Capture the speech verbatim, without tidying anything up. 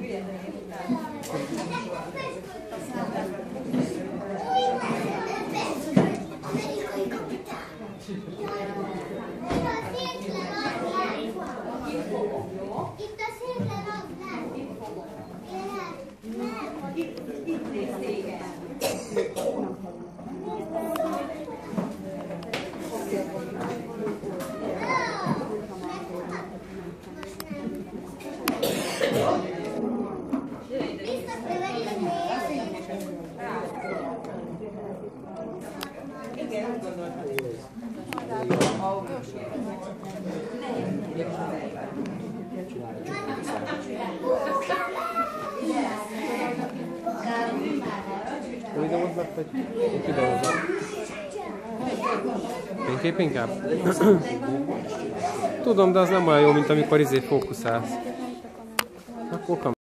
Fénykép inkább? Tudom, de az nem olyan jó, mint amikor izé fókuszálsz. Akkor